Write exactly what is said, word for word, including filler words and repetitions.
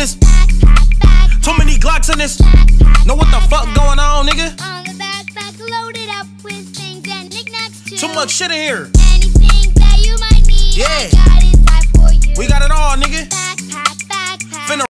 this. Too many Glocks in this. Know what the fuck going on, nigga? On the backpack loaded up with things and knickknacks too. Too much shit in here. Anything that you might need, Yeah. I got inside for you. We got it all, nigga. Back